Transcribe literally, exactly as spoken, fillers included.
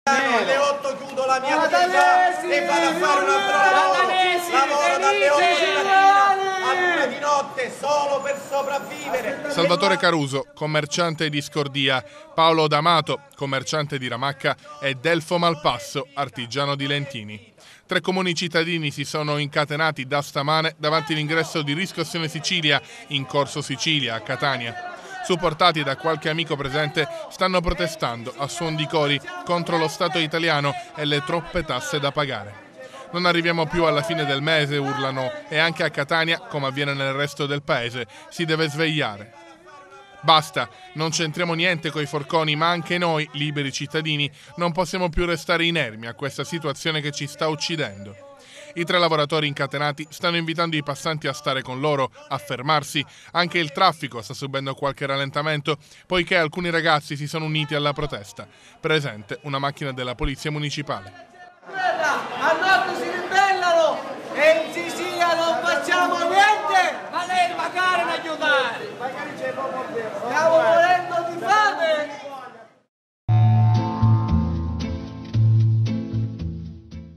Alle otto chiudo la mia attività e vado a fare un altro lavoro. Lavoro dalle otto di mattina a una di notte solo per sopravvivere. Salvatore Caruso, commerciante di Scordia, Paolo D'Amato, commerciante di Ramacca e Delfo Malpasso, artigiano di Lentini. Tre comuni cittadini si sono incatenati da stamane davanti all'ingresso di Riscossione Sicilia in Corso Sicilia a Catania. Supportati da qualche amico presente, stanno protestando a suon di cori contro lo Stato italiano e le troppe tasse da pagare. Non arriviamo più alla fine del mese, urlano, e anche a Catania, come avviene nel resto del paese, si deve svegliare. Basta, non c'entriamo niente coi forconi, ma anche noi, liberi cittadini, non possiamo più restare inermi a questa situazione che ci sta uccidendo. I tre lavoratori incatenati stanno invitando i passanti a stare con loro, a fermarsi. Anche il traffico sta subendo qualche rallentamento, poiché alcuni ragazzi si sono uniti alla protesta. Presente una macchina della polizia municipale. A notte